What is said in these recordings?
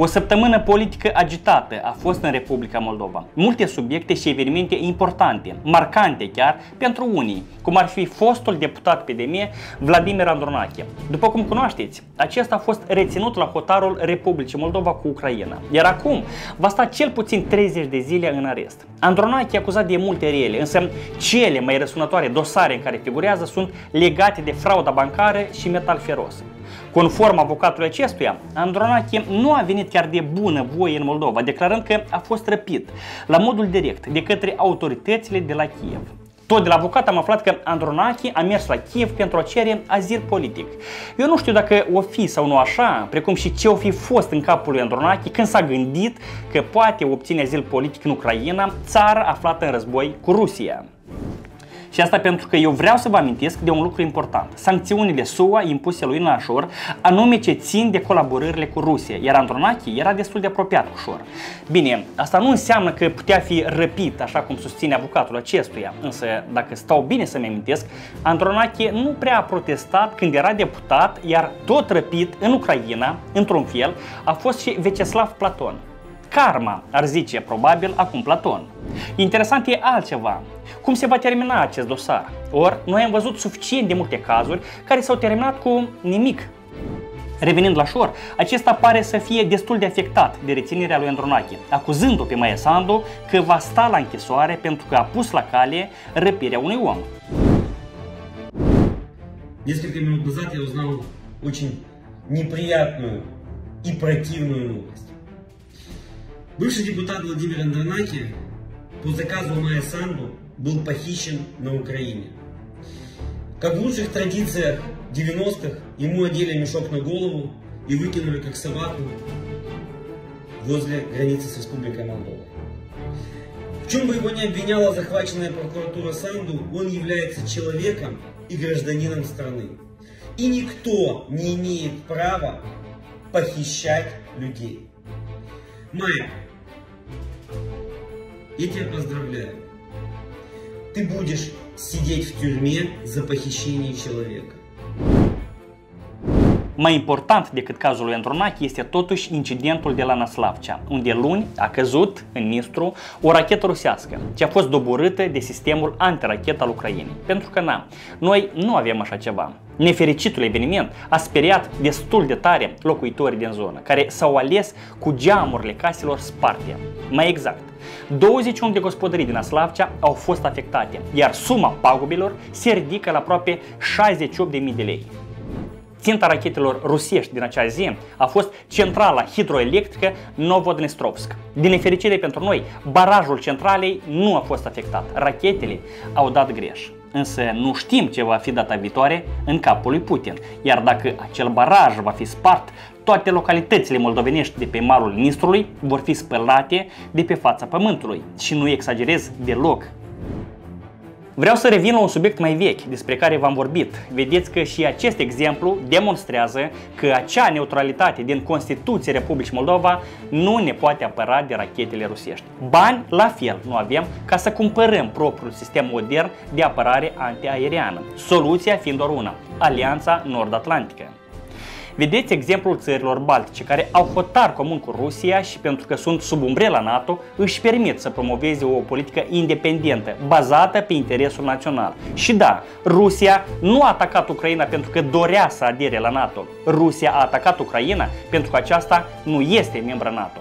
O săptămână politică agitată a fost în Republica Moldova. Multe subiecte și evenimente importante, marcante chiar pentru unii, cum ar fi fostul deputat PDM Vladimir Andronache. După cum cunoașteți, acesta a fost reținut la hotarul Republicii Moldova cu Ucraina, iar acum va sta cel puțin 30 de zile în arest. Andronache e acuzat de multe rele, însă cele mai răsunătoare dosare în care figurează sunt legate de frauda bancară și metal feros. Conform avocatului acestuia, Andronache nu a venit chiar de bună voie în Moldova, declarând că a fost răpit la modul direct de către autoritățile de la Kiev. Tot de la avocat am aflat că Andronache a mers la Kiev pentru a cere azil politic. Eu nu știu dacă o fi sau nu așa, precum și ce o fi fost în capul lui Andronache când s-a gândit că poate obține azil politic în Ucraina, țară aflată în război cu Rusia. Și asta pentru că eu vreau să vă amintesc de un lucru important. Sancțiunile SUA impuse lui Nașor, anume ce țin de colaborările cu Rusia, iar Andronache era destul de apropiat cu Șor. Bine, asta nu înseamnă că putea fi răpit, așa cum susține avocatul acestuia, însă dacă stau bine să-mi amintesc, Andronache nu prea a protestat când era deputat, iar tot răpit în Ucraina, într-un fel, a fost și Vyacheslav Platon. Karma, ar zice probabil acum Platon. Interesant e altceva. Cum se va termina acest dosar? Ori, noi am văzut suficient de multe cazuri care s-au terminat cu nimic. Revenind la Șor, acesta pare să fie destul de afectat de reținerea lui Andronache, acuzându-o pe Maia Sandu că va sta la închisoare pentru că a pus la cale răpirea unui om. Несколько минут назад я узнал очень неприятную и противную новость. Бывший депутат Владимир Андронаке по заказу Майи Санду был похищен на Украине. Как в лучших традициях 90-х, ему одели мешок на голову и выкинули как собаку возле границы с Республикой Молдова. В чем бы его ни обвиняла захваченная прокуратура Санду, он является человеком и гражданином страны. И никто не имеет права похищать людей. Майя, я тебя поздравляю. Ты будешь сидеть в тюрьме за похищение человека. Mai important decât cazul lui Andronache este totuși incidentul de la Năslavcea, unde luni a căzut în Nistru o rachetă rusească, ce a fost doborâtă de sistemul antirachetă al Ucrainei. Pentru că noi nu avem așa ceva. Nefericitul eveniment a speriat destul de tare locuitorii din zonă, care s-au ales cu geamurile caselor sparte. Mai exact, 21 de gospodării din Năslavcea au fost afectate, iar suma pagubilor se ridică la aproape 68.000 de lei. Ținta rachetelor rusești din acea zi a fost centrala hidroelectrică Novodnestrovsk. Din nefericire pentru noi, barajul centralei nu a fost afectat. Rachetele au dat greș. Însă nu știm ce va fi data viitoare în capul lui Putin. Iar dacă acel baraj va fi spart, toate localitățile moldovenești de pe malul Nistrului vor fi spălate de pe fața pământului. Și nu exagerez deloc. Vreau să revin la un subiect mai vechi despre care v-am vorbit. Vedeți că și acest exemplu demonstrează că acea neutralitate din Constituția Republicii Moldova nu ne poate apăra de rachetele rusești. Bani, la fel, nu avem ca să cumpărăm propriul sistem modern de apărare antiaeriană. Soluția fiind doar una: Alianța Nord-Atlantică. Vedeți exemplul țărilor baltice, care au hotar comun cu Rusia și pentru că sunt sub umbrela NATO, își permit să promoveze o politică independentă, bazată pe interesul național. Și da, Rusia nu a atacat Ucraina pentru că dorea să adere la NATO. Rusia a atacat Ucraina pentru că aceasta nu este membră NATO.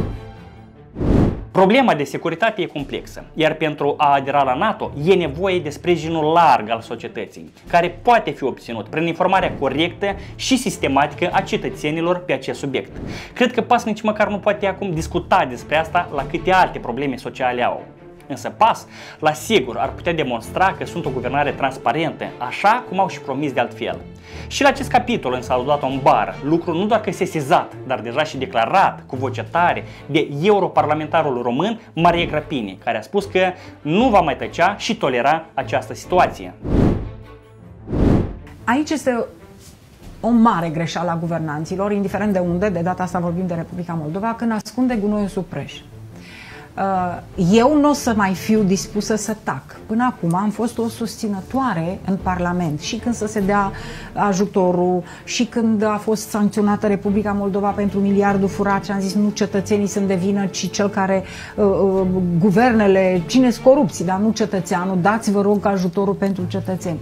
Problema de securitate e complexă, iar pentru a adera la NATO e nevoie de sprijinul larg al societății, care poate fi obținut prin informarea corectă și sistematică a cetățenilor pe acest subiect. Cred că PAS nici măcar nu poate acum discuta despre asta la câte alte probleme sociale au. Însă PAS, la sigur, ar putea demonstra că sunt o guvernare transparentă, așa cum au și promis de altfel. Și la acest capitol însă au dat-o în bară, lucru nu doar că sesizat, dar deja și declarat cu voce tare de europarlamentarul român Maria Grapini, care a spus că nu va mai tăcea și tolera această situație. Aici este o mare greșeală a guvernanților, indiferent de unde, de data asta vorbim de Republica Moldova, când ascunde gunoiul sub preș. Eu nu o să mai fiu dispusă să tac. Până acum am fost o susținătoare în Parlament și când să se dea ajutorul și când a fost sancționată Republica Moldova pentru miliardul furat și am zis nu cetățenii sunt de vină, ci cel care, guvernele, cine-s corupții, dar nu cetățeanul, dați vă rog ajutorul pentru cetățeni.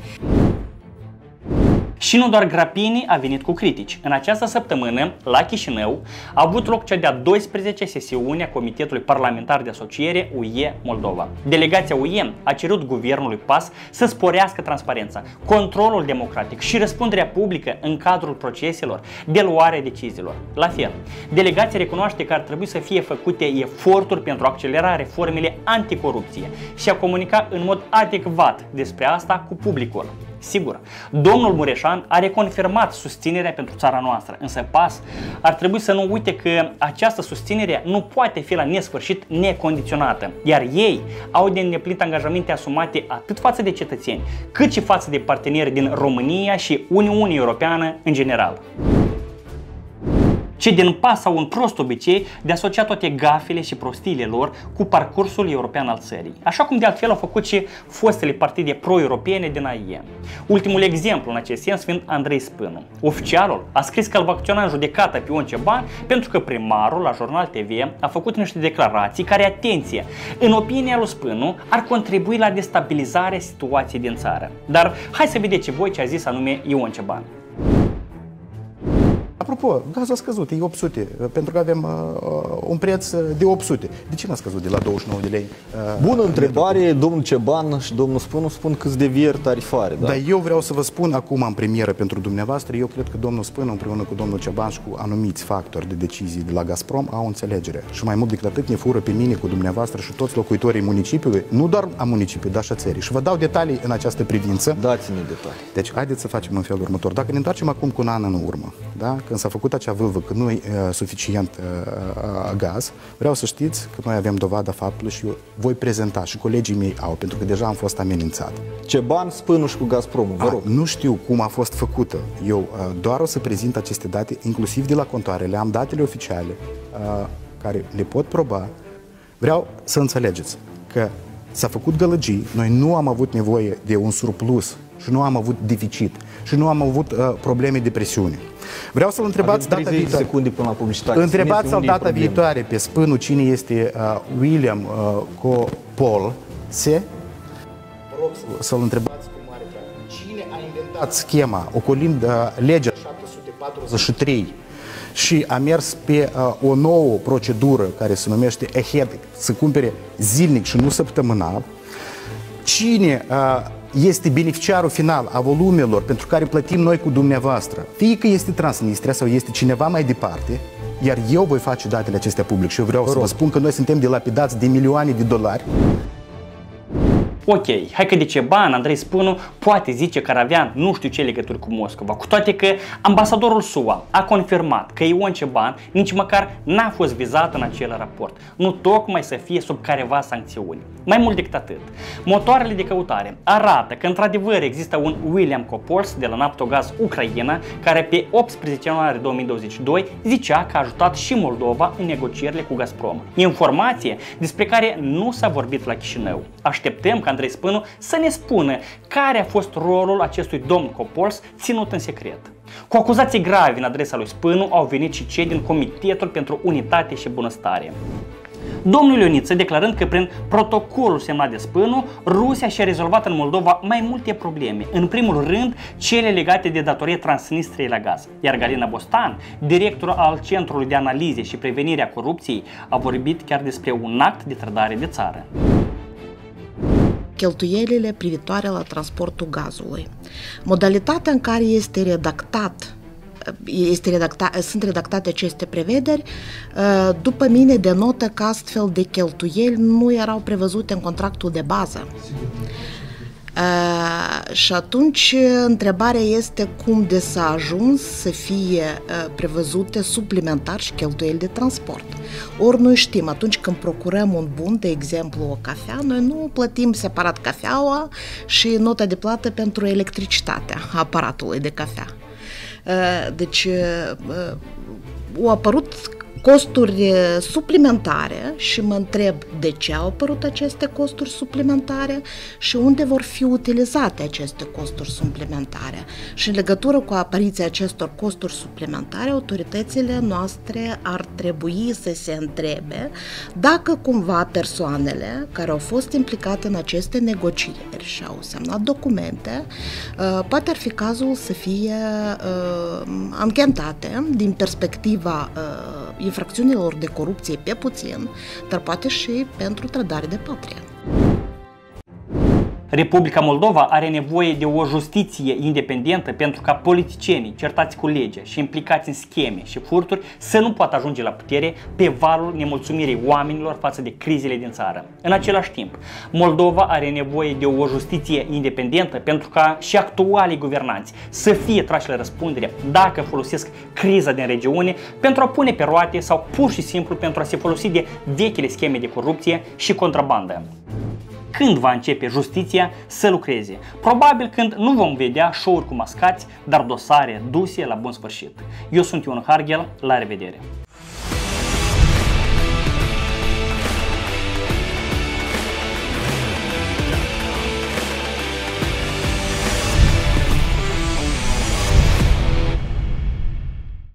Și nu doar Grapini a venit cu critici. În această săptămână, la Chișinău, a avut loc cea de-a 12-a sesiune a Comitetului Parlamentar de Asociere UE Moldova. Delegația UE a cerut guvernului PAS să sporească transparența, controlul democratic și răspunderea publică în cadrul proceselor de luare a deciziilor. La fel, delegația recunoaște că ar trebui să fie făcute eforturi pentru a accelera reformele anticorupție și a comunica în mod adecvat despre asta cu publicul. Sigur, domnul Mureșan a reconfirmat susținerea pentru țara noastră, însă PAS ar trebui să nu uite că această susținere nu poate fi la nesfârșit necondiționată, iar ei au de îndeplinit angajamente asumate atât față de cetățeni, cât și față de parteneri din România și Uniunea Europeană în general. Cei din PAS au un prost obicei de a asocia toate gafele și prostiile lor cu parcursul european al țării, așa cum de altfel au făcut și fostele partide pro-europene din AIE. Ultimul exemplu în acest sens fiind Andrei Spânu. Oficialul a scris că îl va acționa în judecată pe Ion Ceban pentru că primarul la Jurnal TV a făcut niște declarații care, atenție, în opinia lui Spânu, ar contribui la destabilizarea situației din țară. Dar hai să vedeți voi ce a zis anume Ion Ceban. Apropo, gazul a scăzut, e 800, pentru că avem un preț de 800. De ce n-a scăzut de la 29 de lei? Bună întrebare, domnul Ceban și domnul Spânu spun câți devieri tarifare. Da? Dar eu vreau să vă spun acum în premieră pentru dumneavoastră, eu cred că domnul Spânu împreună cu domnul Ceban și cu anumiți factori de decizii de la Gazprom au înțelegere. Și mai mult decât atât ne fură pe mine cu dumneavoastră și toți locuitorii municipiului, nu doar a municipiului, dar și a țării. Și vă dau detalii în această privință. Dați-ne detalii. Deci haideți să facem în felul următor. Dacă ne întoarcem acum cu un an în urmă, da? Când s-a făcut acea vâlvă că nu e suficient gaz, vreau să știți că noi avem dovada faptului și eu voi prezenta și colegii mei au, pentru că deja am fost amenințat. Ceban, Spânu și cu Gazpromul, vă rog. Nu știu cum a fost făcută. Eu doar o să prezint aceste date, inclusiv de la contoarele, am datele oficiale care le pot proba. Vreau să înțelegeți că s-a făcut gălăgii, noi nu am avut nevoie de un surplus și nu am avut deficit și nu am avut probleme de presiune. Vreau să-l întrebați data viitoare. Secunde până la publicitate. Întrebați-l data viitoare pe Spânu cine este William Copolse. Rog să-l întrebați cu mare drag. Cine a inventat schema ocolind legea 743 și a mers pe o nouă procedură care se numește AHEAD, să cumpere zilnic și nu săptămânal. Cine este beneficiarul final a volumelor pentru care plătim noi cu dumneavoastră, fie că este Transnistria sau este cineva mai departe, iar eu voi face datele acestea public și eu vreau să vă spun că noi suntem dilapidați de milioane de dolari. Ok, hai că de Ceban, Andrei Spânu poate zice că ar avea nu știu ce legături cu Moscova, cu toate că ambasadorul SUA a confirmat că Ion Ceban nici măcar n-a fost vizat în acel raport, nu tocmai să fie sub careva sancțiuni. Mai mult decât atât, motoarele de căutare arată că într-adevăr există un William Copols de la Naftogaz Ucraina care pe 18 ianuarie 2022 zicea că a ajutat și Moldova în negocierile cu Gazprom. Informație despre care nu s-a vorbit la Chișinău. Așteptăm ca Andrei Spânu să ne spună care a fost rolul acestui domn Copols ținut în secret. Cu acuzații grave în adresa lui Spânu au venit și cei din Comitetul pentru Unitate și Bunăstare. Domnul Ioniță declarând că prin protocolul semnat de Spânu, Rusia și-a rezolvat în Moldova mai multe probleme, în primul rând cele legate de datorie Transnistriei la gaz. Iar Galina Bostan, directorul al Centrului de Analize și Prevenire a Corupției, a vorbit chiar despre un act de trădare de țară. Cheltuielile privitoare la transportul gazului. Modalitatea în care sunt redactate aceste prevederi, după mine denotă că astfel de cheltuieli nu erau prevăzute în contractul de bază. Și atunci întrebarea este cum de s-a ajuns să fie prevăzute suplimentar și cheltuieli de transport. Ori noi știm, atunci când procurăm un bun, de exemplu o cafea, noi nu plătim separat cafeaua și nota de plată pentru electricitatea aparatului de cafea. Deci au apărut costuri suplimentare și mă întreb de ce au apărut aceste costuri suplimentare și unde vor fi utilizate aceste costuri suplimentare. Și în legătură cu apariția acestor costuri suplimentare, autoritățile noastre ar trebui să se întrebe dacă cumva persoanele care au fost implicate în aceste negocieri și au semnat documente, poate ar fi cazul să fie anchetate din perspectiva infracțiunilor de corupție pe puțin, dar poate și pentru trădare de patrie. Republica Moldova are nevoie de o justiție independentă pentru ca politicienii certați cu legea și implicați în scheme și furturi să nu poată ajunge la putere pe valul nemulțumirii oamenilor față de crizele din țară. În același timp, Moldova are nevoie de o justiție independentă pentru ca și actualii guvernanți să fie trași la răspundere dacă folosesc criza din regiune pentru a pune pe roate sau pur și simplu pentru a se folosi de vechile scheme de corupție și contrabandă. Când va începe justiția să lucreze? Probabil când nu vom vedea show-uri cu mascați, dar dosare duse la bun sfârșit. Eu sunt Ion Harghel, la revedere!